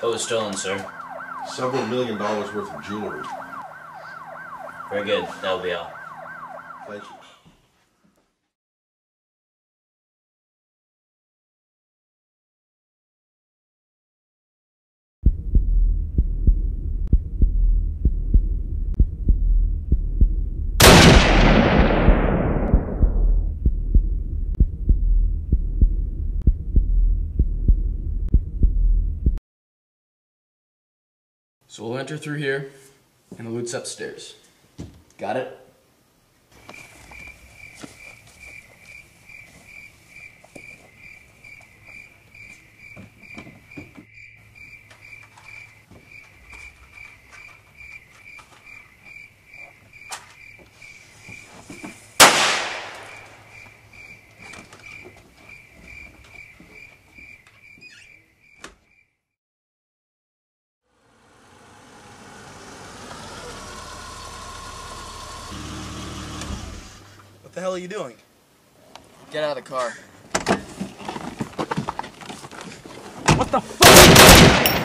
What was stolen, sir? Several $1 million worth of jewelry. Very good. That'll be all. Thank you. So we'll enter through here, and the loot's upstairs. Got it? What the hell are you doing? Get out of the car. What the fuck?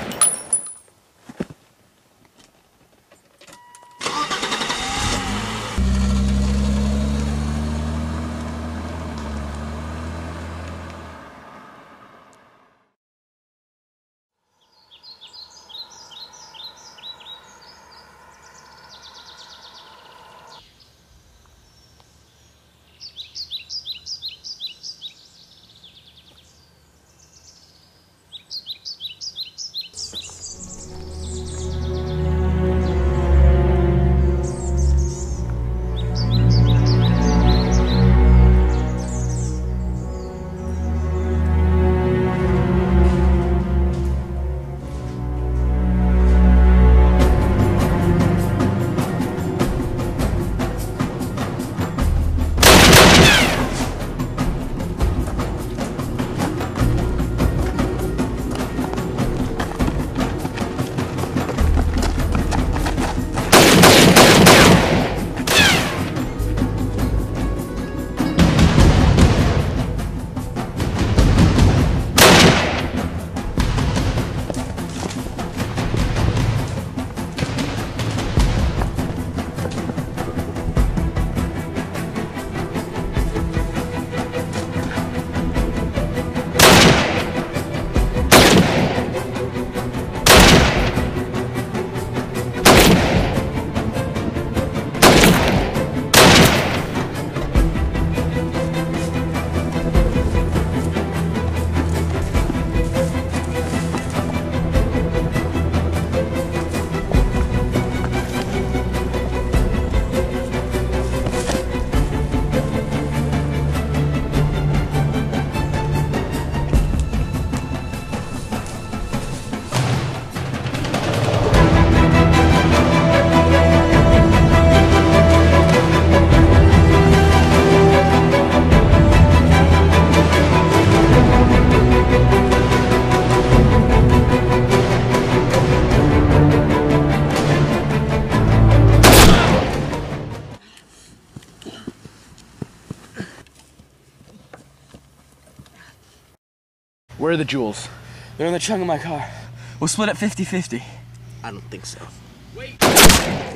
Where are the jewels? They're in the trunk of my car. We'll split it 50-50. I don't think so. Wait!